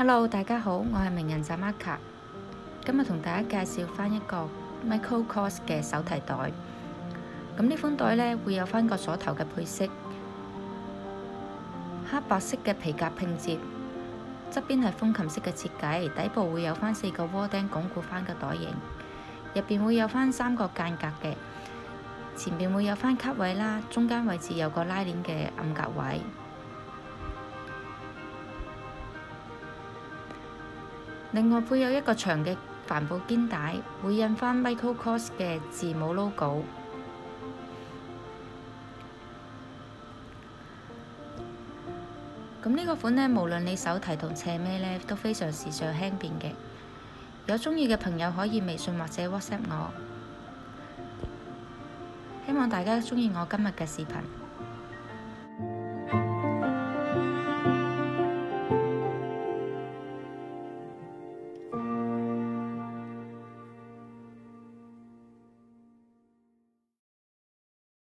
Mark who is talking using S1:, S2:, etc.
S1: Hello，大家好，我係名人扎 Marka，今日同大家介紹翻一個 Michael Kors 嘅手提袋。咁呢款袋呢，會有翻個鎖頭嘅配色，黑白色嘅皮革拼接，側邊係風琴式嘅設計，底部會有翻4個窩釘鞏固翻個袋型，入邊會有翻3個間隔嘅，前邊會有翻卡位啦，中間位置有個拉鏈嘅暗格位。另外會有一個長嘅帆布肩帶，會印翻 Michael Kors 嘅字母 logo。咁呢個款呢，無論你手提同斜孭呢，都非常時尚輕便嘅。有鍾意嘅朋友可以微信或者 WhatsApp 我。希望大家鍾意我今日嘅視頻。